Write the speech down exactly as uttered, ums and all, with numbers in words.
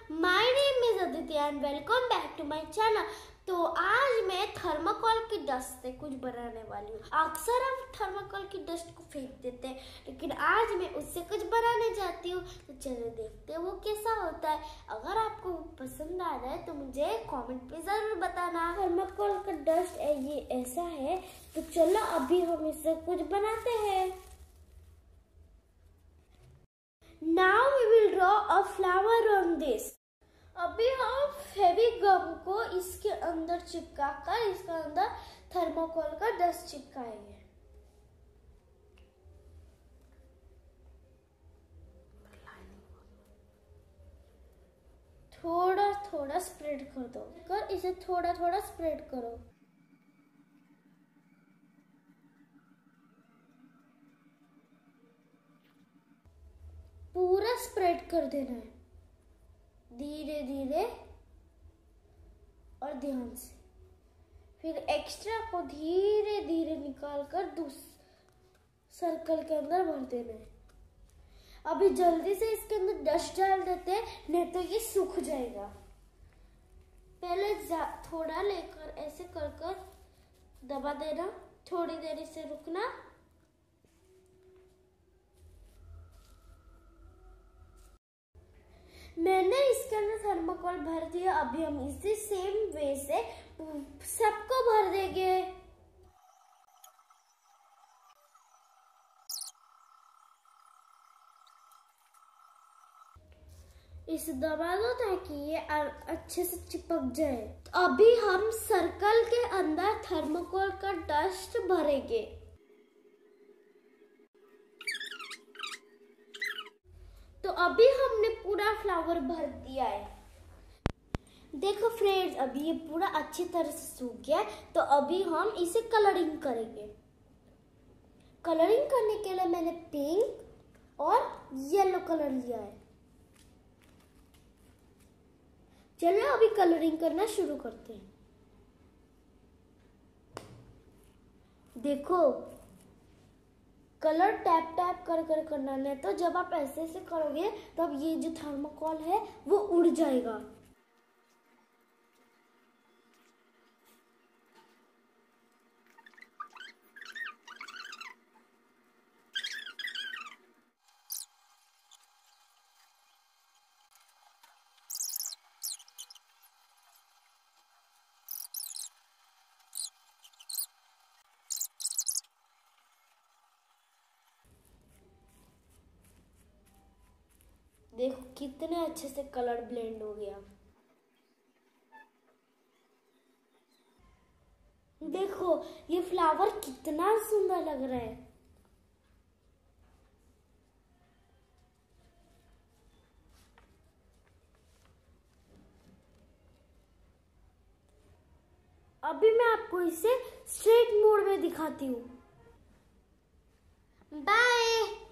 My name is Aditi and welcome back to my channel. तो आज मैं थर्माकोल की डस्ट से कुछ बनाने वाली हूँ। अक्सर हम थर्माकोल की डस्ट को फेंक देते हैं, लेकिन आज मैं उससे कुछ बनाने जाती हूँ। तो चलो देखते हैं वो कैसा होता है। अगर आपको पसंद आ रहा है तो मुझे कमेंट पे जरूर बताना। थर्माकोल का डस्ट ये ऐसा है, तो चलो अभी हम इससे कुछ बनाते हैं। Now we will draw a flower on this. अभी हम फेवी गम को इसके अंदर चिपका कर इसके अंदर थर्माकोल का डस्ट चिपकाएंगे। थोड़ा थोड़ा स्प्रेड कर दो, कर इसे थोड़ा थोड़ा स्प्रेड करो। पूरा स्प्रेड कर देना है, धीरे धीरे और ध्यान से। फिर एक्स्ट्रा को धीरे धीरे निकाल कर दूसरे सर्कल के अंदर भर देना है। अभी जल्दी से इसके अंदर डस्ट डाल देते हैं, नहीं तो ये सूख जाएगा। पहले थोड़ा लेकर ऐसे कर कर दबा देना, थोड़ी देर इसे रुकना। मैंने इसके अंदर थर्माकोल भर दिया। अभी हम इसी सेम वे से सबको भर देंगे। इसे दबा दो ताकि ये अच्छे से चिपक जाए। तो अभी हम सर्कल के अंदर थर्माकोल का डस्ट भरेंगे। तो अभी हमने पूरा फ्लावर भर दिया है। देखो फ्रेंड्स, अभी ये पूरा अच्छी तरह से सूख गया है। तो अभी हम इसे कलरिंग करेंगे। कलरिंग करने के लिए मैंने पिंक और येलो कलर लिया है। चलो अभी कलरिंग करना शुरू करते हैं। देखो, कलर टैप टैप कर कर करना, नहीं तो जब आप ऐसे ऐसे करोगे तब ये जो थर्माकोल है वो उड़ जाएगा। देखो कितने अच्छे से कलर ब्लेंड हो गया। देखो ये फ्लावर कितना सुंदर लग रहा है। अभी मैं आपको इसे स्ट्रेट मोड में दिखाती हूँ। बाय।